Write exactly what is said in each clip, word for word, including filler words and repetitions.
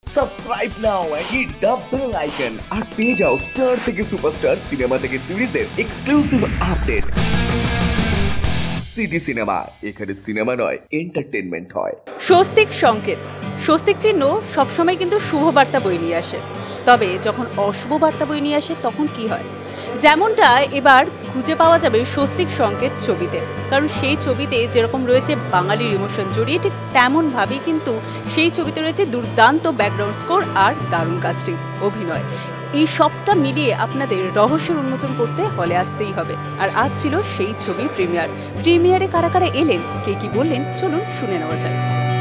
Subscribe now and hit the bell icon আর পেয়ে যাও star থেকে সুপারস্টার সিনেমা থেকে সিরিজের এক্সক্লুসিভ আপডেট। সিটি সিনেমা, এখানে সিনেমা নয় এন্টারটেইনমেন্ট হয়। স্বস্তিক সংকেত, স্বস্তিক চিহ্ন সবসময় কিন্তু শুভ বার্তা বয়ে নিয়ে আসে, তবে যখন অশুভ বার্তা বয়ে নিয়ে আসে তখন কি হয়, যেমনটা এবার খুঁজে পাওয়া যাবে স্বস্তিক সংকেত ছবিতে। কারণ সেই ছবিতে যেরকম রয়েছে বাঙালির ইমোশন জড়িয়ে, ঠিক তেমনভাবেই কিন্তু সেই ছবিতে রয়েছে দুর্দান্ত ব্যাকগ্রাউন্ড স্কোর আর দারুণ কাস্টিং, অভিনয়। এই সবটা মিলিয়ে আপনাদের রহস্যের উন্মোচন করতে হলে আসতেই হবে। আর আজ ছিল সেই ছবির প্রিমিয়ার। প্রিমিয়ারে কারা কারা এলেন, কে কি বললেন, চলুন শুনে নেওয়া যাক।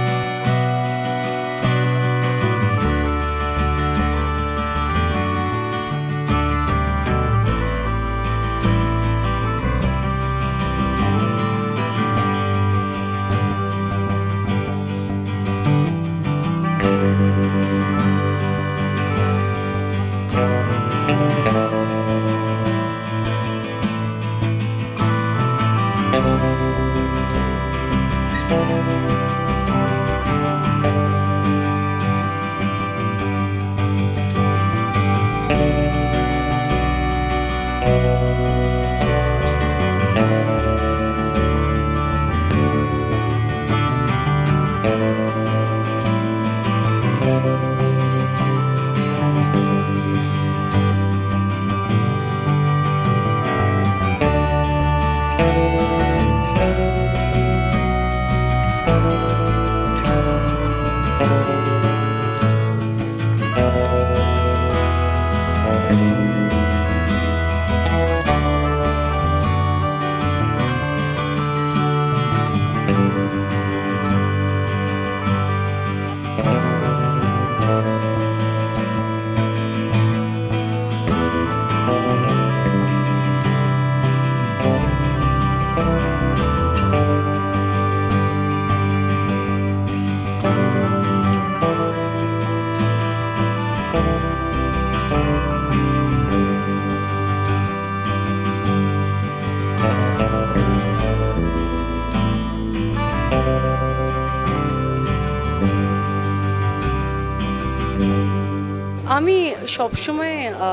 আমি সবসময়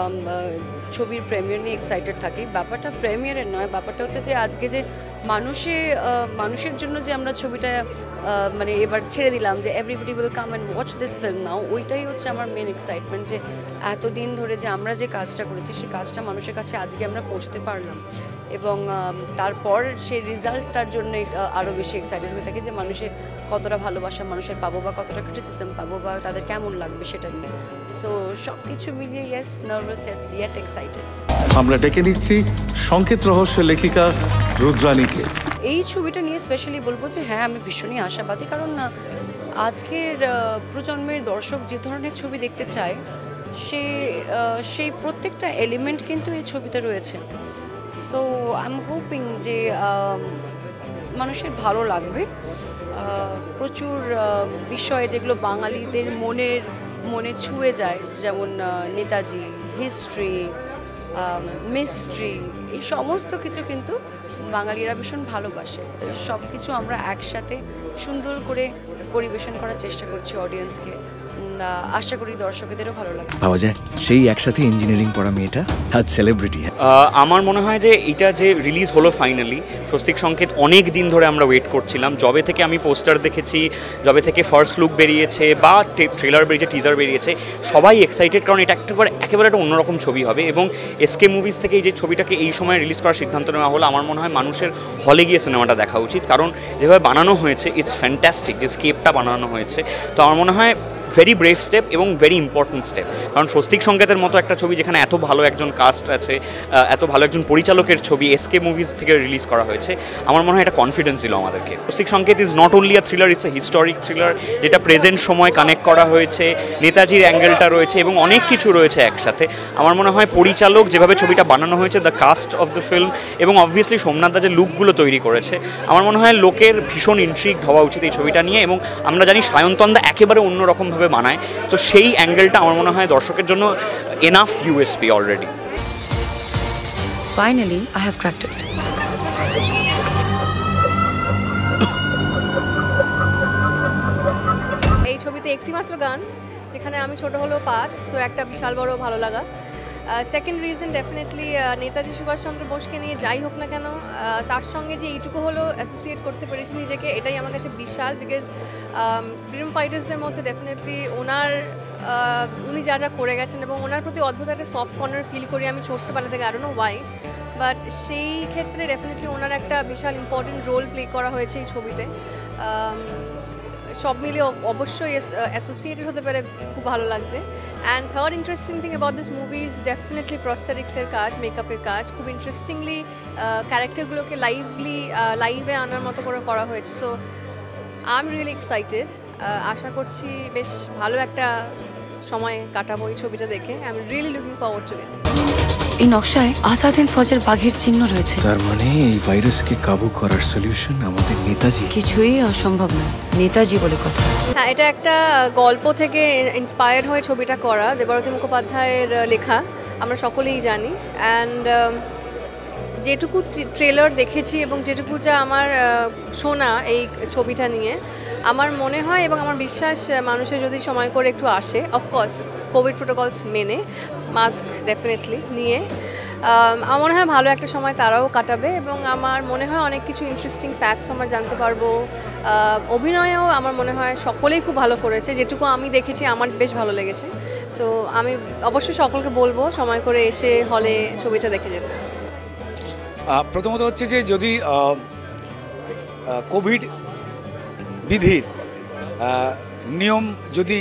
ছবির প্রিমিয়ার নিয়ে এক্সাইটেড থাকি। ব্যাপারটা প্রিমিয়ারের নয়, ব্যাপারটা হচ্ছে যে আজকে যে মানুষে মানুষের জন্য যে আমরা ছবিটা মানে এবার ছেড়ে দিলাম, যে everybody will come and watch this film now, ওইটাই হচ্ছে আমার মেন এক্সাইটমেন্ট। যে এতদিন ধরে যে আমরা যে কাজটা করেছি সেই কাজটা মানুষের কাছে আজকে আমরা পৌঁছতে পারলাম, এবং তারপর সেই রেজাল্টটার জন্য আরও বেশি এক্সাইটেড হয়ে থাকি যে মানুষের কতটা ভালোবাসা মানুষের পাবো, বা কতটা ক্রিটিসিজম পাবো, বা তাদের কেমন লাগবে সেটা নিয়ে। সো সব কিছু মিলিয়ে ইয়েস, নার্ভাস ইয়েট এক্সাইটেড। আমরা ডেকে নিচ্ছি সংকেত রহস্য লেখিকা রুদ্রানীকে। এই ছবিটা নিয়ে স্পেশালি বলবো যে হ্যাঁ, আমি ভীষণই আশাবাদী, কারণ আজকের প্রজন্মের দর্শক যে ধরনের ছবি দেখতে চায় সে সেই প্রত্যেকটা এলিমেন্ট কিন্তু এই ছবিতে রয়েছে। সো আই এম হোপিং যে মানুষের ভালো লাগবে। প্রচুর বিষয় যেগুলো বাঙালিদের মনের মনে ছুঁয়ে যায়, যেমন নেতাজি, হিস্ট্রি, মিস্ট্রি, এই সমস্ত কিছু কিন্তু বাঙালিরা ভীষণ ভালোবাসে। তো সব কিছু আমরা একসাথে সুন্দর করে পরিবেশন করার চেষ্টা করছি অডিয়েন্সকে। আশা করি দর্শকদেরও ভালো লাগে। পাওয়া যায় সেই একসাথে ইঞ্জিনিয়ারিং পড়া মেয়েটা আজ সেলিব্রিটি। আমার মনে হয় যে এটা যে রিলিজ হলো ফাইনালি, স্বস্তিক সংকেত অনেক দিন ধরে আমরা ওয়েট করছিলাম। যবে থেকে আমি পোস্টার দেখেছি, যবে থেকে ফার্স্ট লুক বেরিয়েছে বা ট্রেলার বেরিয়েছে, টিজার বেরিয়েছে, সবাই এক্সাইটেড, কারণ এটা একেবারে একেবারে একটা অন্যরকম ছবি হবে। এবং এসকে মুভিজ থেকে এই যে ছবিটাকে এই সময় রিলিজ করার সিদ্ধান্ত নেওয়া হলো, আমার মনে হয় মানুষের হলে গিয়ে সিনেমাটা দেখা উচিত, কারণ যেভাবে বানানো হয়েছে ইটস ফ্যান্টাস্টিক। যে স্কেপটা বানানো হয়েছে, তো আমার মনে হয় ভেরি ব্রেভ স্টেপ এবং ভেরি ইম্পর্টেন্ট স্টেপ। কারণ স্বস্তিক সংকেতের মতো একটা ছবি যেখানে এত ভালো একজন কাস্ট আছে, এত ভালো একজন পরিচালকের ছবি এসকে মুভিজ থেকে রিলিজ করা হয়েছে, আমার মনে হয় এটা কনফিডেন্স দিল আমাদেরকে। Swastik Sanket is not only a thriller, it's a historic thriller, যেটা প্রেজেন্ট সময় কানেক্ট করা হয়েছে, নেতাজির অ্যাঙ্গেলটা রয়েছে এবং অনেক কিছু রয়েছে একসাথে। আমার মনে হয় পরিচালক যেভাবে ছবিটা বানানো হয়েছে, the cast of the film, এবং অবভিয়াসলি সোমনাথদা যে লুকগুলো তৈরি করেছে, আমার মনে হয় লোকের ভীষণ ইন্ট্রিগড হওয়া উচিত এই ছবিটা নিয়ে। এবং আমরা জানি সায়ন্তনদা একেবারে অন্যরকমভাবে বানায়, তো সেই অ্যাঙ্গেলটা আমার মনে হয় দর্শকের জন্য enough USP already. Finally, I have cracked it. এই ছবিতে একটি মাত্র গান, যেখানে আমি ছোট হলেও পার্ট, সো একটা বিশাল বড় ভালো লাগা। Second reason definitely Netaji Subhas Chandra বোসকে নিয়ে যাই হোক না কেন তার সঙ্গে যে এইটুকু হলো অ্যাসোসিয়েট করতে পেরেছি নিজেকে, এটাই আমার কাছে বিশাল। বিকজ ফ্রিডম ফাইটার্সদের মধ্যে ডেফিনেটলি ওনার উনি যা যা করে গেছেন এবং ওনার প্রতি অদ্ভুত একটা সফট কর্নার ফিল করি আমি ছোট্টবেলা থেকে, I don't know why, but সেই ক্ষেত্রে ডেফিনেটলি ওনার একটা বিশাল ইম্পর্টেন্ট রোল প্লে করা হয়েছে এই ছবিতে। সব মিলিয়ে অবশ্যই অ্যাসোসিয়েটেড হতে পেরে খুব ভালো লাগছে। And third interesting thing about this movie is definitely প্রস্থেটিক্সের কাজ, মেকআপের কাজ। খুব ইন্টারেস্টিংলি ক্যারেক্টারগুলোকে লাইভলি লাইভে আনার মতো করে করা হয়েছে। So I am really excited. আশা করছি বেশ ভালো একটা সময় কাটাবো এই ছবিটা দেখে। I am really looking forward to it. এই নকশায় আসাদিন ফজের বাঘের চিহ্ন রয়েছে। তার মানে এই ভাইরাসকে কাবু করার সলিউশন আমাদের নেতাজি। কিছুই অসম্ভব নয়, নেতাজি বলে কথা। হ্যাঁ, এটা একটা গল্প থেকে ইন্সপায়ার্ড হয়ে ছবিটা করা, দেবারতী মুখোপাধ্যায়ের লেখা, আমরা সকলেই জানি। অ্যান্ড যেটুকু ট্রেলার দেখেছি এবং যেটুকু যা আমার শোনা এই ছবিটা নিয়ে, আমার মনে হয় এবং আমার বিশ্বাস মানুষের যদি সময় করে একটু আসে, অফকোর্স কোভিড প্রোটোকলস মেনে, মাস্ক ডেফিনেটলি নিয়ে, আমার মনে হয় ভালো একটা সময় তারাও কাটাবে এবং আমার মনে হয় অনেক কিছু ইন্টারেস্টিং ফ্যাক্টস আমরা জানতে পারবো। অভিনয়েও আমার মনে হয় সকলেই খুব ভালো করেছে, যেটুকু আমি দেখেছি আমার বেশ ভালো লেগেছে। সো আমি অবশ্যই সকলকে বলবো সময় করে এসে হলে ছবিটা দেখে যেতে। প্রথমত হচ্ছে যে যদি কোভিড বিধির নিয়ম যদি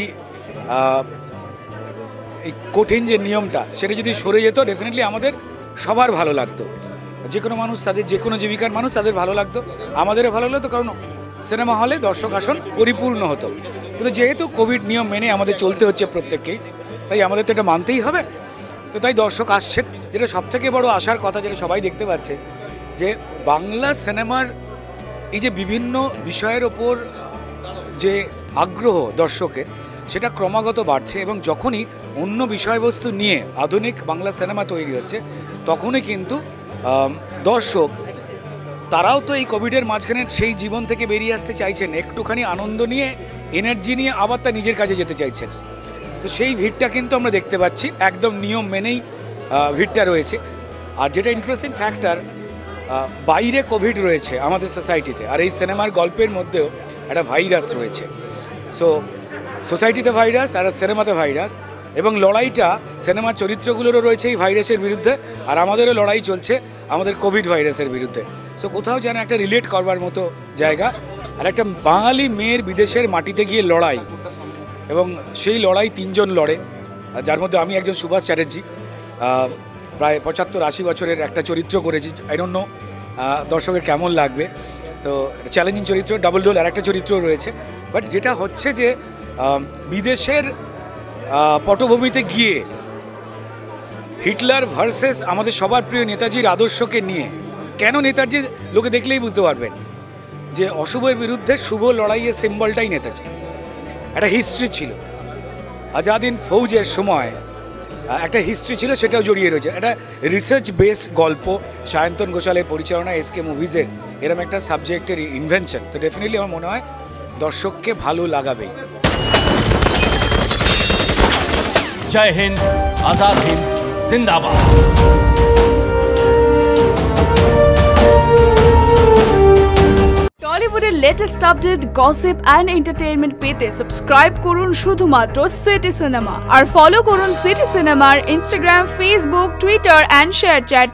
এই কঠিন যে নিয়মটা সেটা যদি সরে যেত, ডেফিনেটলি আমাদের সবার ভালো লাগতো। যে কোনো মানুষ, তাদের যে কোনো জীবিকার মানুষ, তাদের ভালো লাগতো, আমাদেরও ভালো লাগতো, কারণ সিনেমা হলে দর্শক আসন পরিপূর্ণ হতো। কিন্তু যেহেতু কোভিড নিয়ম মেনে আমাদের চলতে হচ্ছে প্রত্যেককেই, তাই আমাদের তো এটা মানতেই হবে। তো তাই দর্শক আসছেন, যেটা সবথেকে বড় আশার কথা, যেটা সবাই দেখতে পাচ্ছে, যে বাংলা সিনেমার এই যে বিভিন্ন বিষয়ের ওপর যে আগ্রহ দর্শকের, সেটা ক্রমাগত বাড়ছে এবং যখনই অন্য বিষয়বস্তু নিয়ে আধুনিক বাংলা সিনেমা তৈরি হচ্ছে, তখনই কিন্তু দর্শক তারাও তো এই কোভিডের মাঝখানে সেই জীবন থেকে বেরিয়ে আসতে চাইছেন, একটুখানি আনন্দ নিয়ে, এনার্জি নিয়ে আবার তা নিজের কাজে যেতে চাইছেন। তো সেই ভিড়টা কিন্তু আমরা দেখতে পাচ্ছি, একদম নিয়ম মেনেই ভিড়টা রয়েছে। আর যেটা ইন্টারেস্টিং ফ্যাক্টর, বাইরে কোভিড রয়েছে আমাদের সোসাইটিতে, আর এই সিনেমার গল্পের মধ্যেও একটা ভাইরাস রয়েছে। সো সোসাইটিতে ভাইরাস আর সিনেমাতে ভাইরাস, এবং লড়াইটা সিনেমার চরিত্রগুলোরও রয়েছে এই ভাইরাসের বিরুদ্ধে, আর আমাদেরও লড়াই চলছে আমাদের কোভিড ভাইরাসের বিরুদ্ধে। সো কোথাও যেন একটা রিলেট করবার মতো জায়গা, আর একটা বাঙালি মেয়ের বিদেশের মাটিতে গিয়ে লড়াই, এবং সেই লড়াই তিনজন লড়ে, যার মধ্যে আমি একজন সুভাষ চ্যাটার্জি, প্রায় পঁচাত্তর আশি বছরের একটা চরিত্র করেছি। আই ডোন্ট নো দর্শকের কেমন লাগবে, তো চ্যালেঞ্জিং চরিত্র, ডাবল রোল আর একটা চরিত্র রয়েছে। বাট যেটা হচ্ছে যে বিদেশের পটভূমিতে গিয়ে হিটলার ভার্সেস আমাদের সবার প্রিয় নেতাজির আদর্শকে নিয়ে, কেন নেতাজি লোকে দেখলেই বুঝতে পারবেন যে অশুভের বিরুদ্ধে শুভ লড়াইয়ের সিম্বলটাই নেতাজি। একটা হিস্ট্রি ছিল, আজাদিন ফৌজের সময় একটা হিস্ট্রি ছিল, সেটাও জড়িয়ে রয়েছে। একটা রিসার্চ বেসড গল্প, সায়ন্তন ঘোষালের পরিচালনা, এস কে মুভিজের এরকম একটা সাবজেক্টের ইনভেনশন, তো ডেফিনেটলি আমার মনে হয় দর্শককে ভালো লাগাবেই। জয় হিন্দ, আজাদ হিন্দ, জিন্দাবাদ। টলিউডের latest update, gossip and entertainment পেতে সাবস্ক্রাইব করুন শুধুমাত্র সিটি সিনেমা, আর ফলো করুন সিটি সিনেমার Instagram, Facebook, Twitter and share chat